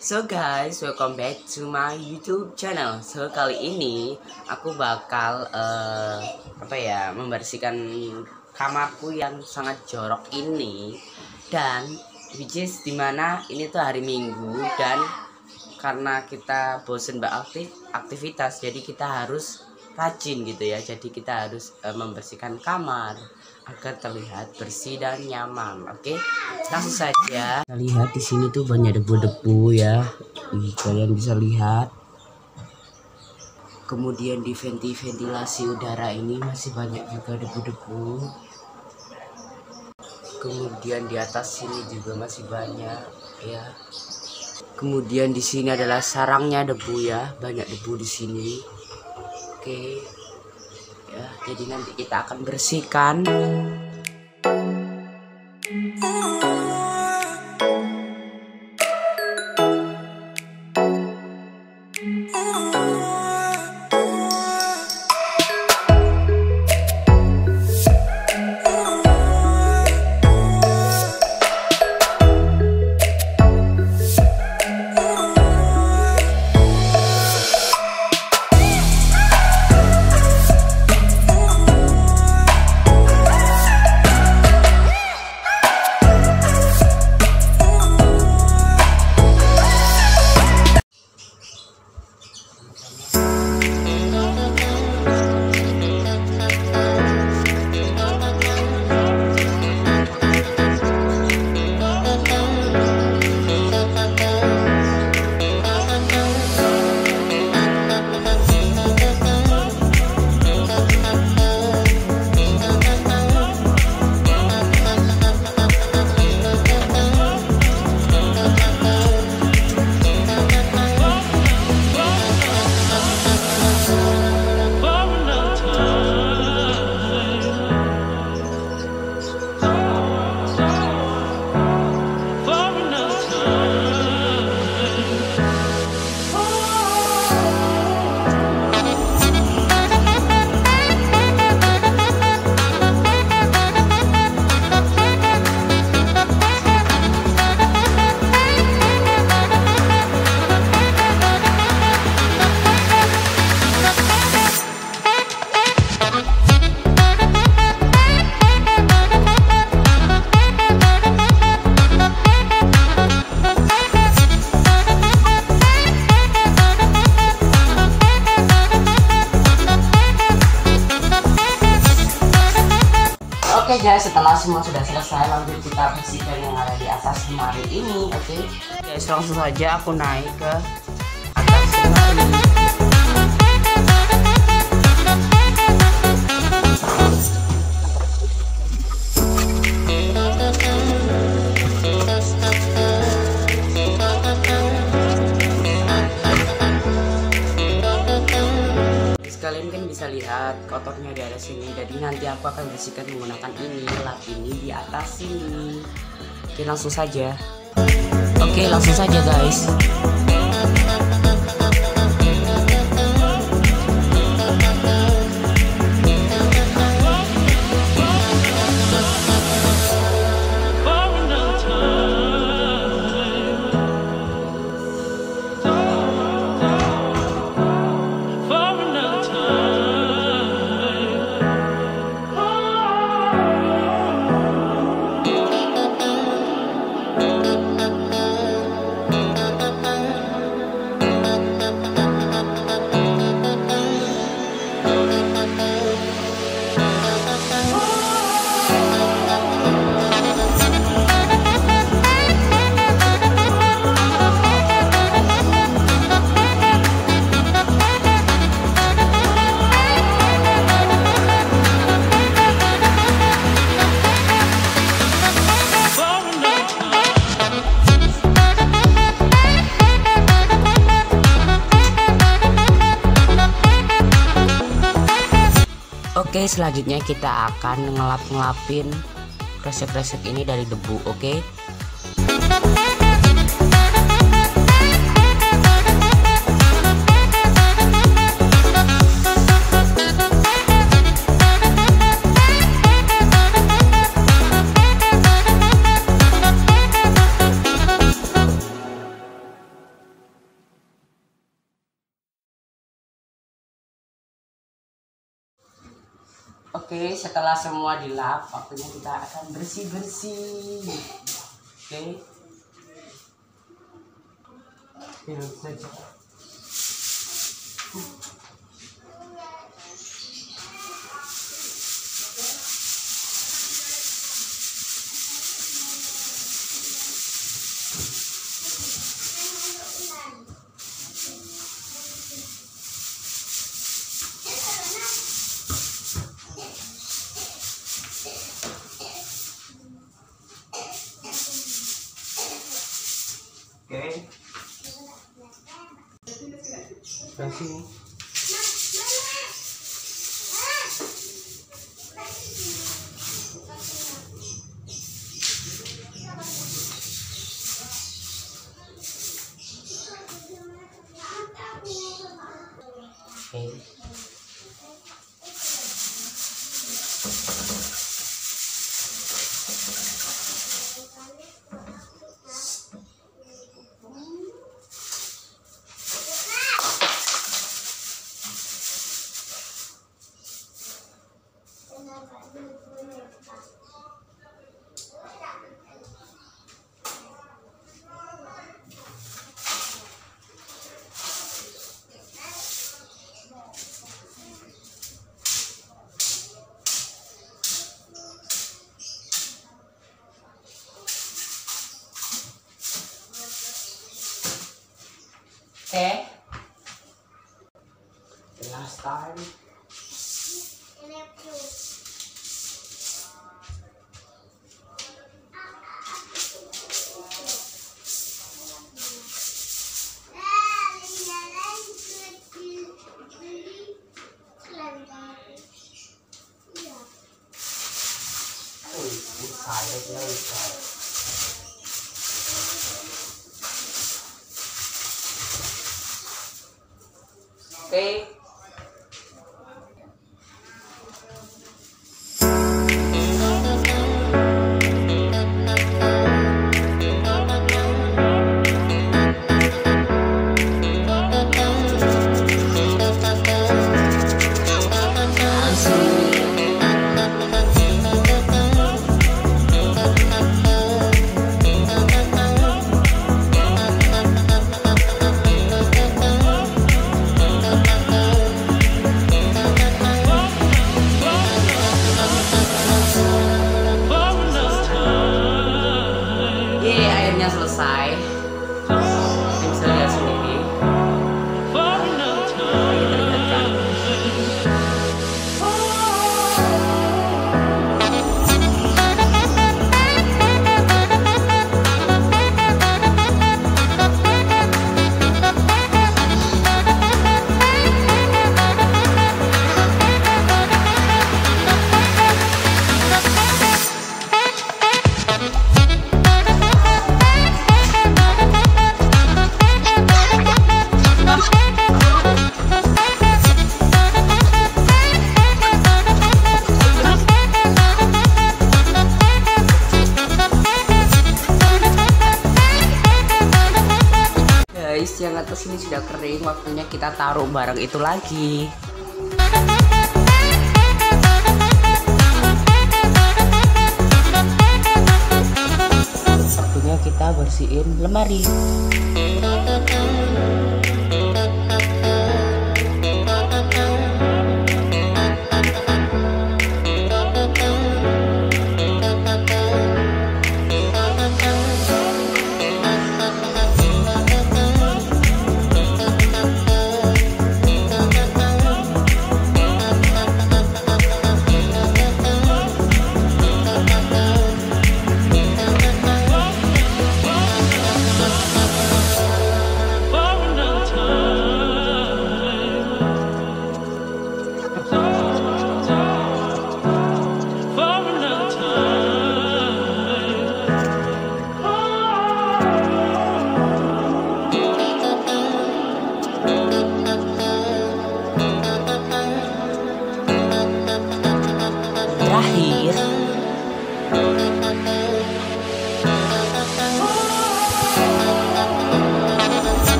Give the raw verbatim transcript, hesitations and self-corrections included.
So guys, welcome back to my YouTube channel. So kali ini aku bakal uh, apa ya membersihkan kamarku yang sangat jorok ini, dan which is dimana ini tuh hari Minggu, dan karena kita bosen beraktif aktivitas, jadi kita harus rajin gitu ya. Jadi kita harus uh, membersihkan kamar agar terlihat bersih dan nyaman. Oke, langsung saja. Kita lihat di sini tuh banyak debu-debu ya. Nih, kalian bisa lihat. Kemudian di venti ventilasi udara ini masih banyak juga debu-debu. Kemudian di atas sini juga masih banyak ya. Kemudian di sini adalah sarangnya debu ya, banyak debu di sini. Oke. Ya, jadi nanti kita akan bersihkan. Oke guys, setelah semua sudah selesai, lanjut kita bersihkan yang ada di atas lemari ini. Oke guys, langsung saja aku naik ke atas lemari. Kalian kan bisa lihat kotornya di atas sini, jadi nanti aku akan bersihkan menggunakan ini, lap ini di atas sini. Oke, langsung saja. Oke, langsung saja guys. Oke, selanjutnya kita akan ngelap-ngelapin kresek-kresek ini dari debu. Oke. Oke, setelah semua dilap, waktunya kita akan bersih-bersih. Oke. Pilih saja. Oke. Kasih. Oke. Okay. The last time. Oh, inside, no inside. Okay. Selesai. Bisa lihat sendiri. Terlihat kan? Guys, yang atas ini sudah kering, waktunya kita taruh barang itu lagi. Waktunya kita bersihin lemari.